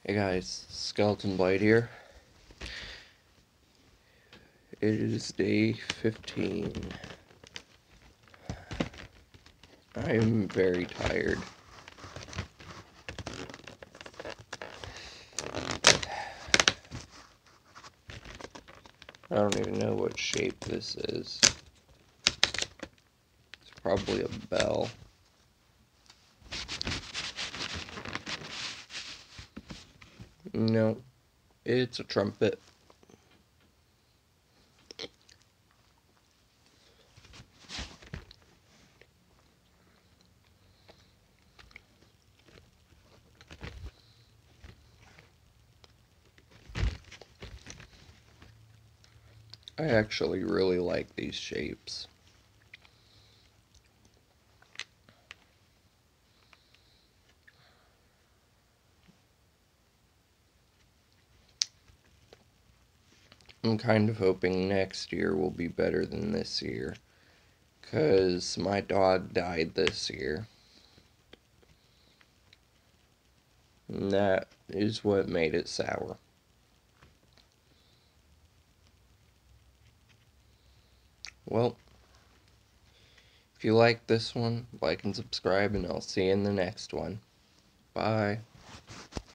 Hey guys, Skeleton Blade here. It is day 15. I am very tired. I don't even know what shape this is. It's probably a bell. No, it's a trumpet. I actually really like these shapes. I'm kind of hoping next year will be better than this year, 'cause my dog died this year. And that is what made it sour. Well, if you like this one, like and subscribe, and I'll see you in the next one. Bye.